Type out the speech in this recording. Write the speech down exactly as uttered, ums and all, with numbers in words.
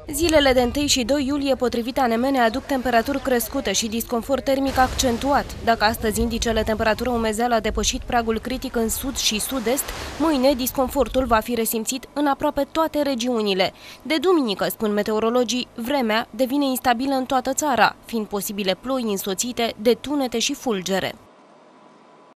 Zilele de întâi și doi iulie, potrivit A N M, ne aduc temperaturi crescute și disconfort termic accentuat. Dacă astăzi indicele temperatură-umezeală a depășit pragul critic în sud și sud-est, mâine disconfortul va fi resimțit în aproape toate regiunile. De duminică, spun meteorologii, vremea devine instabilă în toată țara, fiind posibile ploi însoțite de tunete și fulgere.